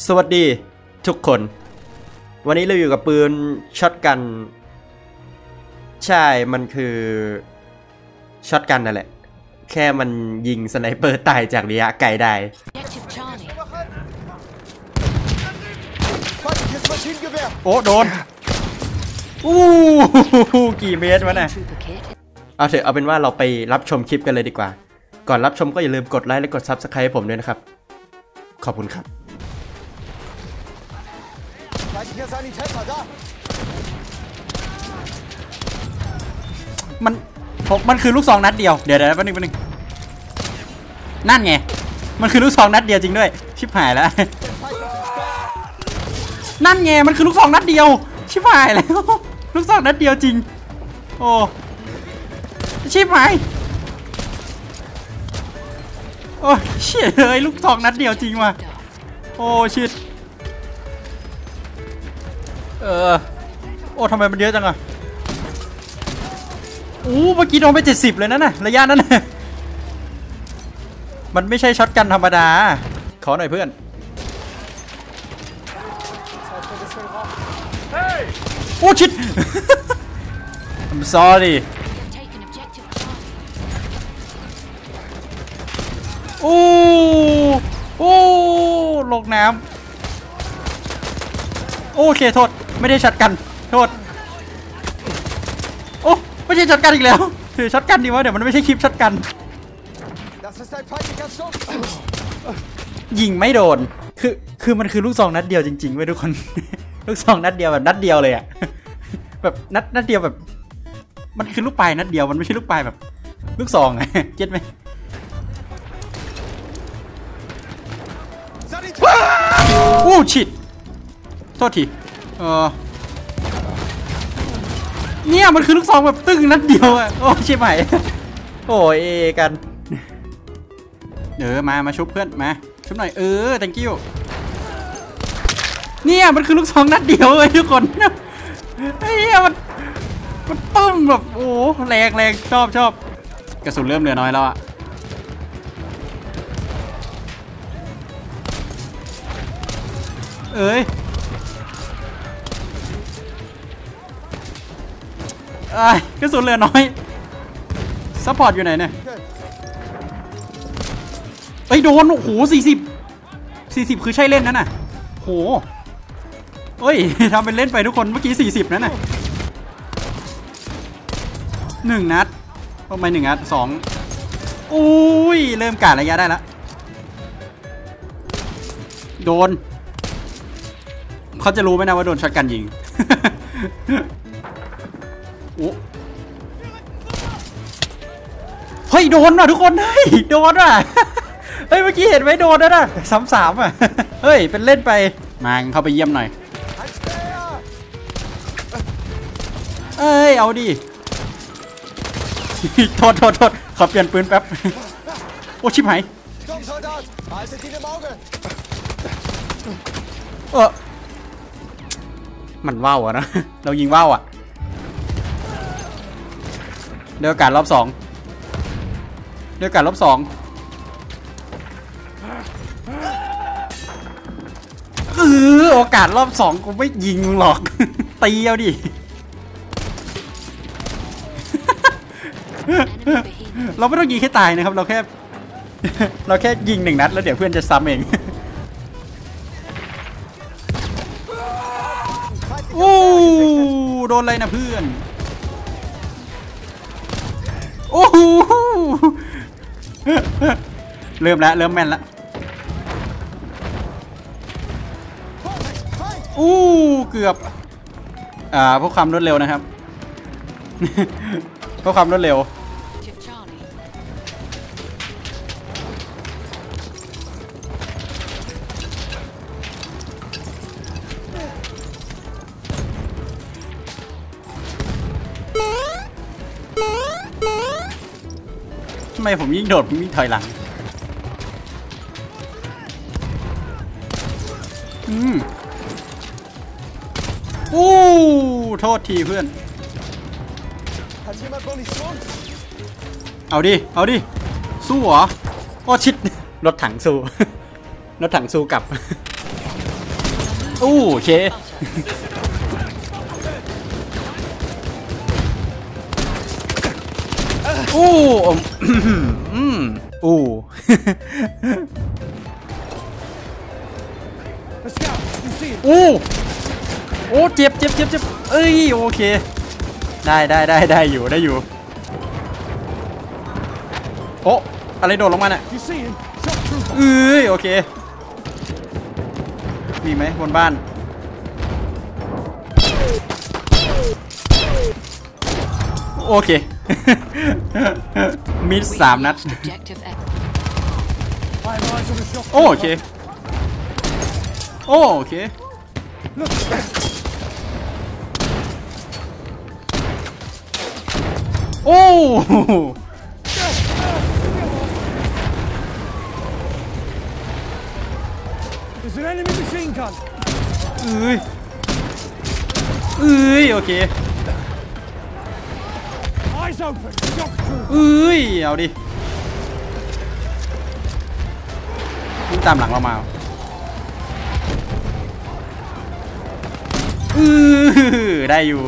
สวัสดีทุกคนวันนี้เราอยู่กับปืนช็อตกันใช่มันคือช็อตกันนั่นแหละแค่มันยิงสไนเปอร์ตายจากระยะไกลได้โอ้โดนกี่เมตรวะเนี่ยเอาเถอะเอาเป็นว่าเราไปรับชมคลิปกันเลยดีกว่าก่อนรับชมก็อย่าลืมกดไลค์และกด Subscribe ให้ผมด้วยนะครับขอบคุณครับมันคือลูกซองนัดเดียวเดี๋ยวแป๊บนึงนั่นไงมันคือลูกซองนัดเดียวจริงด้วยชิบหายแล้วนั่นไงมันคือลูกซองนัดเดียวชิบหายแล้วลูกซองนัดเดียวจริงโอ้ชิบหายโอ้เชี่ยเลยลูกซองนัดเดียวจริงว่ะโอ้ชิดโอ้ทำไมมันเยอะจังอะเมื่อกี้โดนไป70เลยนั่นน่ะระยะนั้นน่ะมันไม่ใช่ช็อตกันธรรมดาขอหน่อยเพื่อนโอ้ชิด I'm sorry โอ้ลงน้ำโอเคโทษไม่ได้ช็อตกันโทษโอ้ไม่ใช่ช็อตกันอีกแล้วถือช็อตกันดีวะเดี๋ยวมันไม่ใช่คลิปช็อตกันยิงไม่โดนคือมันคือลูกซองนัดเดียวจริงๆเว้ยทุกคน ลูกซองนัดเดียวแบบนัดเดียวเลยอะแบบนัดเดียวแบบมันคือลูกปลายนัดเดียวมันไม่ใช่ลูกปลายแบบลูกซองอะเก็ตไหมชิดโทษทีเนี่ยมันคือลูกซองแบบตึ้งนัดเดียวอะโอ้ใช่ไหมโอ้ยกันมาชุบเพื่อนมาชุบหน่อยthank you เนี่ยมันคือลูกซองนัดเดียวเลยทุกคนไอ้เนี่ยมันตึ้มแบบโอ้แรงชอบกระสุนเริ่มเหลือน้อยแล้วอะกระสุนเหลือน้อยซัพพอร์ตอยู่ไหนเนี่ยโดนโอ้โห40คือใช่เล่นนั่นน่ะโหทำเป็นเล่นไปทุกคนเมื่อกี้40นั่นน่ะ1นัดทำไม1นัด2เริ่มกาดระยะได้แล้วโดนเขาจะรู้ไหมนะว่าโดนช็อตกันยิงเฮ้ยโดนว่ะทุกคนโดนว่ะเมื่อกี้เห็นไหมโดนนะ3-3อ่ะเป็นเล่นไปมาเข้าไปเยี่ยมหน่อยเอาดิโทษขอเปลี่ยนปืนแป๊บโอ้ชิบหายมันว่าวอะนะเรายิงว่าวอะเดี๋ยวการรอบ2โอกาสรอบ2กูไม่ยิงหรอกตีเอาดิเราไม่ต้องยิงแค่ตายนะครับเราแค่ยิง1นัดแล้วเดี๋ยวเพื่อนจะซ้ำเองโดนอะไรนะเพื่อนเริ่มแม่นแล้วเกือบพวกความรวดเร็วนะครับพวกความรวดเร็วทำไมผมยิ่งโดดผมยิ่งถอยหลังโทษทีเพื่อนเอาดิสู้เหรอโอ้ชิดรถถังสู้กลับอู้โอเคอู้อู้ อู้โอ้เจ็บเอ้ยโอเคได้อยู่โอ้อะไรโดดลงมาเนี่ยเอ้ยโอเคมีไหมบนบ้านโอเค มิด3 นัดโอเคโอเคโอ้เอ้ยโอเคเอาดิวิ่งตามหลังเรามาได้อยู่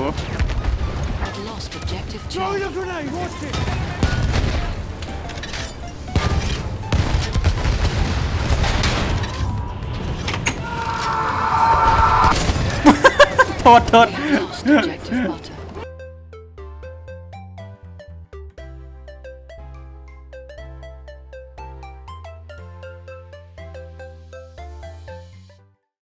โทษ